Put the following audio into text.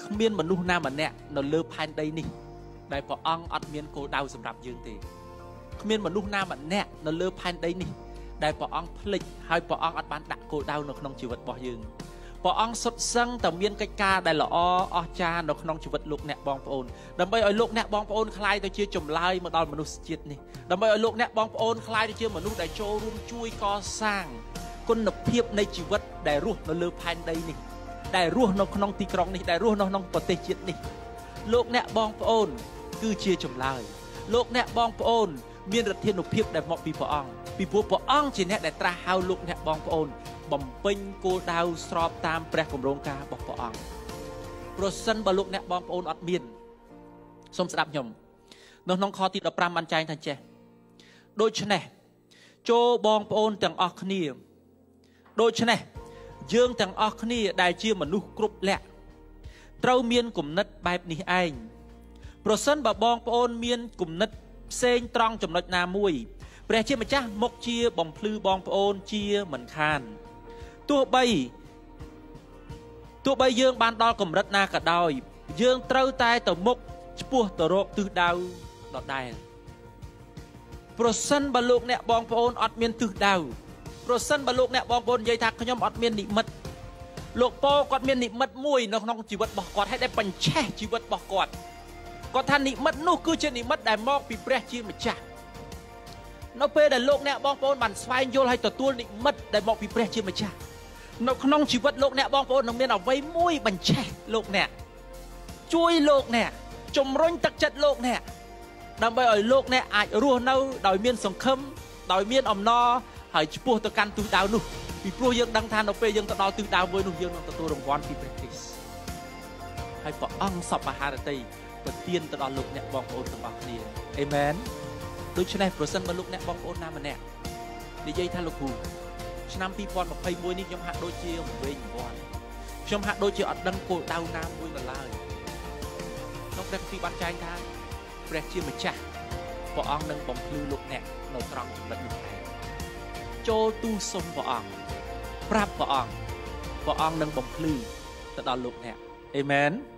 miên mà nu nam mà nè nó lơ pan đây nè đại bỏ ong ọt miên cô đau sầm rạp dương tì miên mà nu nam mà nè nó lơ pan đây nè đại bỏ ong phịch hai bỏ ong ọt ban đặt cô đau nó không chịu vật bỏ dương bỏ ong sốt săng tầm miên cái ca đại là o cha nó không chịu vật lục nè bong ôn đầm bay ở lục nè bong ôn khai tôi chia chùm lai mà đòn mà nu chết nè đầm bay ở lục nè bong ôn khai tôi chia mà nu đại trâu run chui co sang con nập hiệpในชีวิตได้รู้nóเลือพันได้นี่ได้รู้nóขนมตีกรองนี่ได้รู้nóขนมปฏิจิตนี่โลกเนี่ยบองปอนคือเชียร์จมลายโลกเนี่ยบองปอนมีรัฐเทียนเพียบได้เหมาะปีปองปีพวกปองจีเนี่ยได้ตราหาวโลกเนี่ยบองปอนบ่มปิงโกดาวสอบตามแปรของโรงกาบอกปองโปรสันบโลกเนี่ยบองปอนอัดเมียนสมสดับยมน้องคอติดอัปรามมันใจทันเจโดยเฉพาะโจบองปอนต่างออกนี่โดยเฉพาะយើងទាំងអស់គ្នាដែលជាមនុស្សគ្រប់លក្ខត្រូវមានគំនិតបែបនេះឯងប្រសិនបើបងប្អូនមានគំនិតផ្សេងត្រង់ចំណុចណាមួយព្រះជាម្ចាស់មកជាបំភ្លឺបងប្អូនជាមិនខានទោះបីយើងបានដល់កម្រិតណាក៏ដោយយើងត្រូវតែទៅមុខឆ្ពោះទៅរកទិសដៅដដែលប្រសិនបើលោកអ្នកបងប្អូនអត់មានទិសដៅប្រសិនបើលោកអ្នកបងប្អូននិយាយថាខ្ញុំអត់មាននិមិត្តលោកពោគាត់មាននិមិត្តមួយនៅក្នុងជីវិតរបស់គាត់ឲ្យតែបញ្ឆេះជីវិតរបស់គាត់គាត់ថានិមិត្តនោះគឺជានិមិត្តដែលមកពីព្រះជាម្ចាស់នៅពេលដែលលោកអ្នកបងប្អូនបានស្វែងយល់ហើយទទួលនិមិត្តដែលមកពីព្រះជាម្ចាស់នៅក្នុងជីវិតលោកអ្នកបងប្អូននឹងមានអ្វីមួយបញ្ឆេះលោកអ្នកជួយលោកអ្នកជំរុញទឹកចិត្តលោកអ្នកដើម្បីឲ្យលោកអ្នកអាចរស់នៅដោយមានសង្ឃឹមដោយមានអំណរហើយឆ្ពោះទៅកាន់ទិសដៅនោះពីព្រោះយើងដឹងថានៅពេលយើងទៅដល់ទិសដៅមួយនោះយើងនឹងទទួលរង្វាន់ពីព្រះគ្រីស្ទហើយព្រះអង្គសពហារតីប្រទានទៅដល់លោកអ្នកបងប្អូនទាំងអស់គ្នាអេមែនដូច្នេះប្រសិនបើលោកអ្នកបងប្អូនណាម្នាក់និយាយថាលោកគ្រូឆ្នាំ2021នេះខ្ញុំហាក់ដូចជាវែងវ័នខ្ញុំហាក់ដូចជាអត់ដឹងគោលដៅណាមួយនៅឡើយក្នុងព្រះគម្ពីរបានចែងថាព្រះជាម្ចាស់ព្រះអង្គនឹងបំភ្លឺលោកអ្នកនៅត្រង់ចំណុចនោះឯងចូលទូសុំព្រះអង្គប្រាប់ព្រះអង្គនឹងបំភ្លឺទៅដល់លោកអ្នកអេមែន